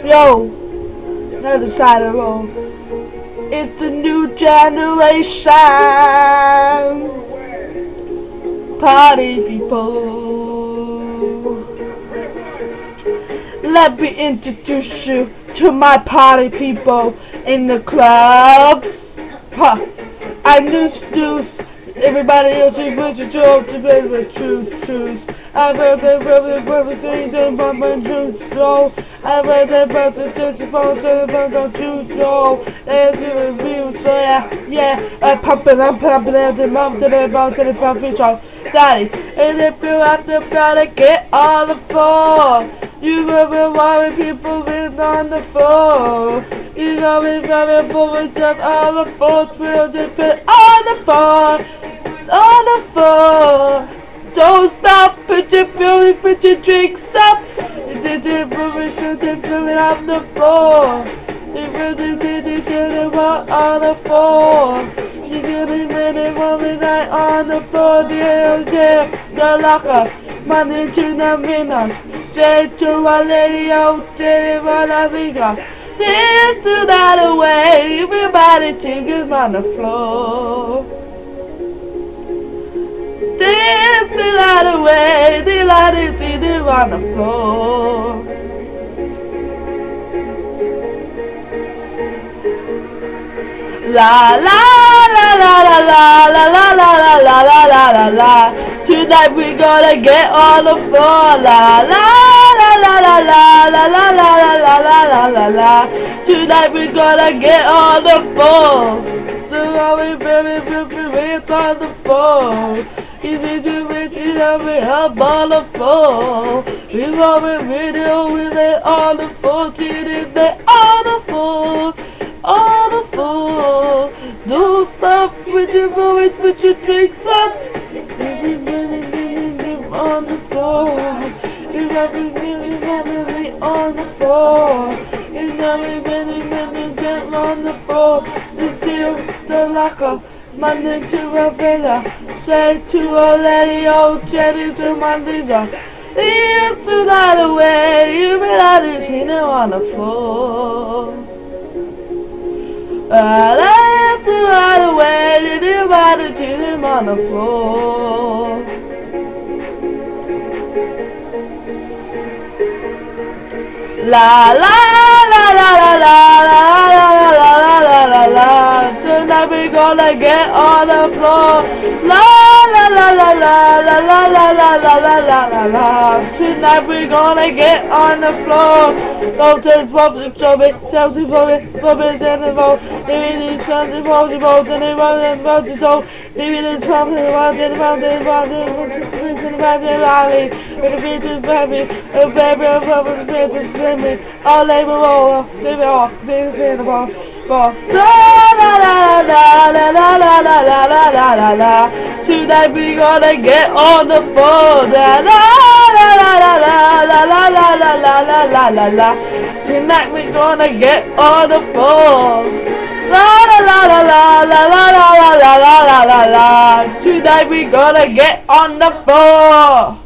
Yo, another side of the road. It's the new generation. Party people. Let me introduce you to my party people in the club. Huh. I'm Deuce. Everybody else is with you to be the truth. I've heard that brother things about my truth, so I've heard that brother things about the truth, so there's a review, so yeah, I'm pumping out the mouth to the puppy show. Daddy, and if you have to gotta get on the floor, you ever worry people been on the floor. You know we've got a bullet just on the floor, we'll just put on the floor. Don't stop, put your drinks up. It's a permission to put it on the floor. You really did it on the floor. You really made it one night on the floor. Yeah, the locker, money to the minute. Say to my lady, oh, say what I think of. Dance to that away, everybody take it on the floor. Dance the light away, the light is either on the floor. La la la la la la la la la la la la la la. Tonight we gonna get on the floor. La la la la la la la la la la la la la. Tonight we gonna get on the floor. So we baby it's on the floor. Easy to reach it up and up on the floor. We love a video with it on the floor. See it there on the floor. On the floor. Don't stop with your voice, put your drinks up. On the floor. You got to really on the floor. You got to really get on the floor. You feel the locker. Monday to Ravella, say to a lady, oh, Jenny to my leader. Dance the night away, you been out of here on the floor. Dance the night away, you been out of here on the floor. La la la la la la la la la la la la. Tonight we gonna get on the floor. La la la la la la la la la la la la la la. Tonight we gonna get on the floor. Don't take public trouble, tell the public and the vote. Maybe there's something about the vote and they want to vote the vote. Maybe there's something about the valley. With a bit of baby, a baby of a baby, all labor all, leave it off, leave it in the ball. La la la la la la la la la la la la la. Tonight we gonna get on the floor. La la la la la la la la la la la la la la. Tonight we gonna get on the floor. La la la la la la la la la la la la la. Tonight we gonna get on the floor.